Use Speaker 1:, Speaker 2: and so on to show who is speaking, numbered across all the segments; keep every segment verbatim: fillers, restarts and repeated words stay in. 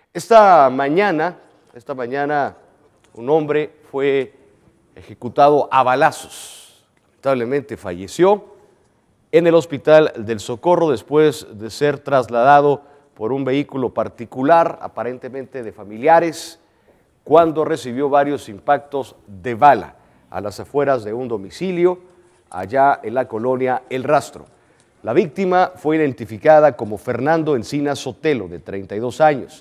Speaker 1: Esta mañana, esta mañana un hombre fue ejecutado a balazos. Lamentablemente falleció en el Hospital del Socorro después de ser trasladado por un vehículo particular, aparentemente de familiares, cuando recibió varios impactos de bala a las afueras de un domicilio allá en la colonia El Rastro. La víctima fue identificada como Fernando Encinas Sotelo, de treinta y dos años.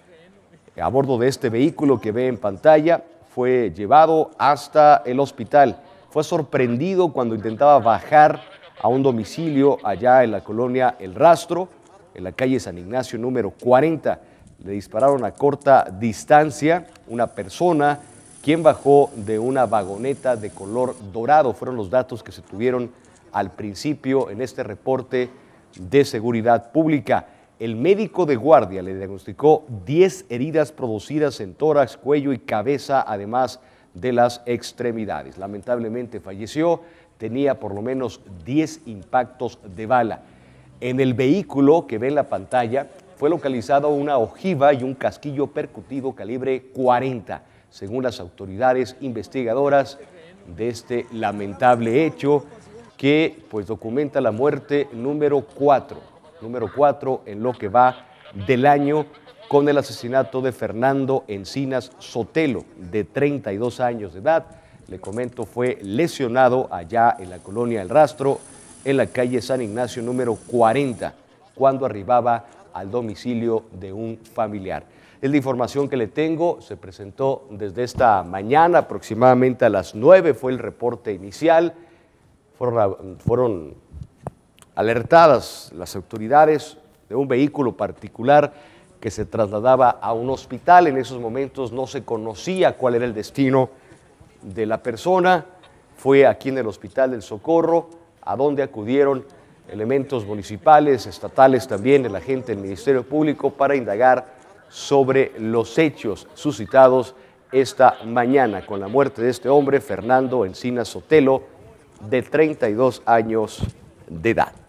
Speaker 1: A bordo de este vehículo que ve en pantalla, fue llevado hasta el hospital. Fue sorprendido cuando intentaba bajar a un domicilio allá en la colonia El Rastro, en la calle San Ignacio número cuarenta. Le dispararon a corta distancia una persona, quien bajó de una vagoneta de color dorado. Fueron los datos que se tuvieron al principio en este reporte de seguridad pública. El médico de guardia le diagnosticó diez heridas producidas en tórax, cuello y cabeza, además de las extremidades. Lamentablemente falleció, tenía por lo menos diez impactos de bala. En el vehículo que ve en la pantalla fue localizado una ojiva y un casquillo percutido calibre cuarenta, según las autoridades investigadoras de este lamentable hecho que pues documenta la muerte número cuatro. número cuatro en lo que va del año, con el asesinato de Fernando Encinas Sotelo, de treinta y dos años de edad. Le comento, fue lesionado allá en la colonia El Rastro, en la calle San Ignacio número cuarenta, cuando arribaba al domicilio de un familiar. Es la información que le tengo. Se presentó desde esta mañana, aproximadamente a las nueve fue el reporte inicial. Fueron, fueron alertadas las autoridades de un vehículo particular que se trasladaba a un hospital. En esos momentos no se conocía cuál era el destino de la persona. Fue aquí en el Hospital del Socorro, a donde acudieron elementos municipales, estatales también, el agente del Ministerio Público, para indagar sobre los hechos suscitados esta mañana con la muerte de este hombre, Fernando Encinas Sotelo, de treinta y dos años de edad.